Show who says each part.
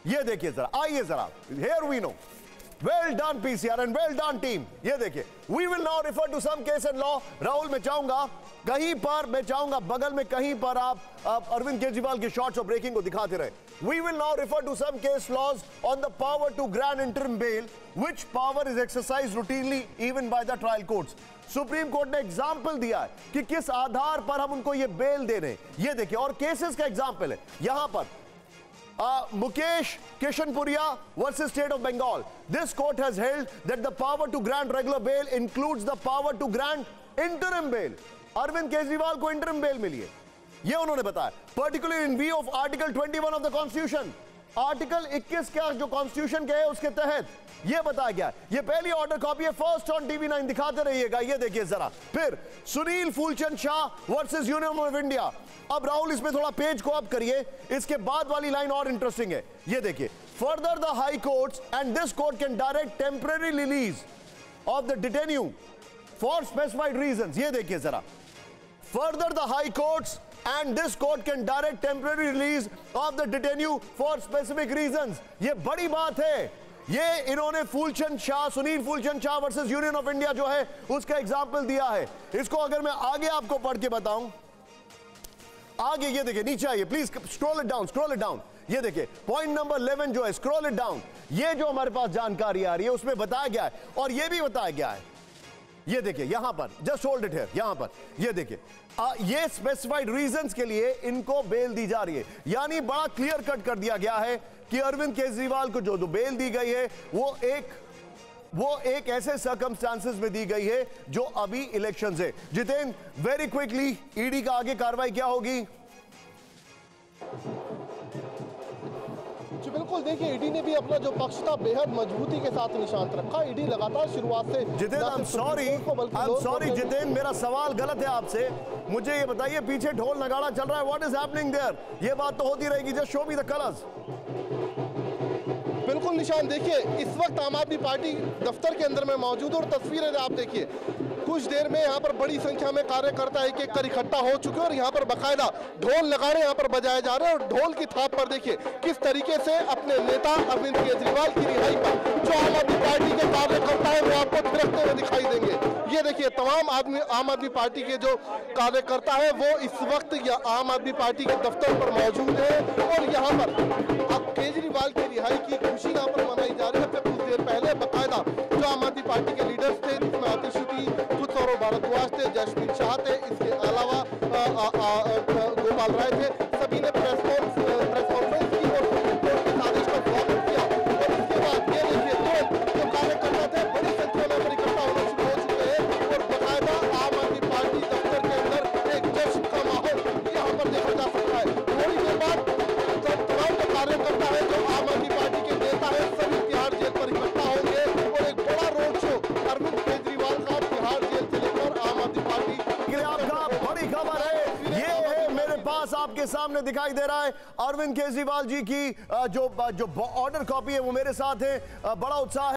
Speaker 1: ये देखिए जरा, आइए जरा, here we know. Well done PCR and well done team. ये देखिए, we will now refer to some case and law. Rahul, मैं चाहूंगा कहीं पर, मैं चाहूंगा बगल में कहीं पर आप अरविंद केजरीवाल के शॉर्ट्स और ब्रेकिंग को दिखाते रहे। We will now refer to some case laws on the power to grant interim bail, which power is exercised routinely even by the trial courts. Supreme court ने एग्जाम्पल दिया है कि किस आधार पर हम उनको ये बेल दे रहे हैं। ये देखिए, और केसेस का एग्जाम्पल है यहां पर Mukesh Kishanpuria versus State of Bengal. This court has held that the power to grant regular bail includes the power to grant interim bail. Arvind Kejriwal को interim bail मिली है, ये उन्होंने बताया, particularly in view of Article 21 of the Constitution. Article 21 का जो constitution के है उसके तहत ये बताया गया। ये पहली ऑर्डर कॉपी है, फर्स्ट ऑन TV9, दिखाते रहिएगा। ये देखिए जरा, फिर Sunil Phoolchand Shah versus union of India. अब राहुल इसमें थोड़ा पेज को अप करिए, इसके बाद वाली लाइन और इंटरेस्टिंग है। ये देखिए, further the high courts and this court can direct temporary release of the detenu for specified reasons. ये देखिए जरा, further the high courts and this court can direct temporary release of the detainee for specific reasons. ये बड़ी बात है। ये इन्होंने Phoolchand Shah, Sunil Phoolchand Shah versus union of India जो है उसका एग्जाम्पल दिया है। इसको अगर मैं आगे आपको पढ़ के बताऊं, आगे ये देखिए, नीचे आइए please, scroll it down, scroll it down. ये देखिए पॉइंट नंबर 11 जो है, स्क्रॉल इट डाउन। ये जो हमारे पास जानकारी आ रही है उसमें बताया गया है, और ये भी बताया गया है, ये देखिए यहां पर, जस्ट होल्ड इट हियर, यहां पर ये देखिए, ये स्पेसिफाइड रीजंस के लिए इनको बेल दी जा रही है। यानी बड़ा क्लियर कट कर दिया गया है कि अरविंद केजरीवाल को जो बेल दी गई है वो एक ऐसे सर्कमस्टांसेस में दी गई है जो अभी इलेक्शंस है। जितेंद्र, वेरी क्विकली, ईडी का आगे कार्रवाई क्या होगी?
Speaker 2: बिल्कुल, देखिए ईडी ने भी अपना जो पक्ष था बेहद मजबूती के साथ निशांत रखा। ईडी लगातार शुरुआत से,
Speaker 1: जितेंद्र, सॉरी जितेंद्र, मेरा सवाल गलत है आपसे। मुझे ये बताइए, पीछे ढोल नगाड़ा चल रहा है, व्हाट इज हैपनिंग देयर? ये बात तो होती रहेगी, just show me the colours.
Speaker 2: बिल्कुल निशान, देखिए इस वक्त आम आदमी पार्टी दफ्तर के अंदर में मौजूद, और तस्वीरें आप देखिए, कुछ देर में यहाँ पर बड़ी संख्या में कार्यकर्ता एक एक कर इकट्ठा हो चुके हैं, और यहाँ पर बाकायदा ढोल नगाड़े यहाँ पर बजाए जा रहे हैं। और ढोल की थाप पर देखिए किस तरीके से अपने नेता अरविंद केजरीवाल की रिहाई पर जो आम आदमी पार्टी के कार्यकर्ता है वो आपको थिरकते हुए दिखाई देंगे। ये देखिए, तमाम आम आदमी पार्टी के जो कार्यकर्ता है वो इस वक्त आम आदमी पार्टी के दफ्तर पर मौजूद है, और यहाँ पर अब केजरीवाल की रिहाई की खुशी यहाँ पर मनाई जा रही है। कुछ देर पहले बाकायदा जो आम आदमी पार्टी के लीडर्स थे, जिसमें आतिशी, सौरभ भारद्वाज थे, जसमीत शाह थे, इसके अलावा गोपाल राय थे, सभी ने प्रेस कॉन्फ्रेंस की और सुप्रीम कोर्ट के आदेश का स्वागत किया। और इसके बाद ये देखिए, जो कार्यकर्ता थे बड़ी संख्या में इकट्ठा होना शुरू हो चुके हैं, और बाकायदा आम आदमी पार्टी दफ्तर के अंदर एक जश्न का माहौल यहाँ पर देखा जा सकता है। थोड़ी देर बाद तमाम जो कार्यकर्ता है, जो आम आदमी पार्टी के नेता है, सभी तिहाड़ जेल पर इकट्ठा होंगे, और एक बड़ा रोड शो अरविंद केजरीवाल का तिहाड़ जेल से लेकर आम आदमी पार्टी।
Speaker 1: आपका बड़ी खबर है, ये है मेरे पास आपके सामने दिखाई दे रहा है, अरविंद केजरीवाल जी की जो ऑर्डर कॉपी है वो मेरे साथ है। बड़ा उत्साह है।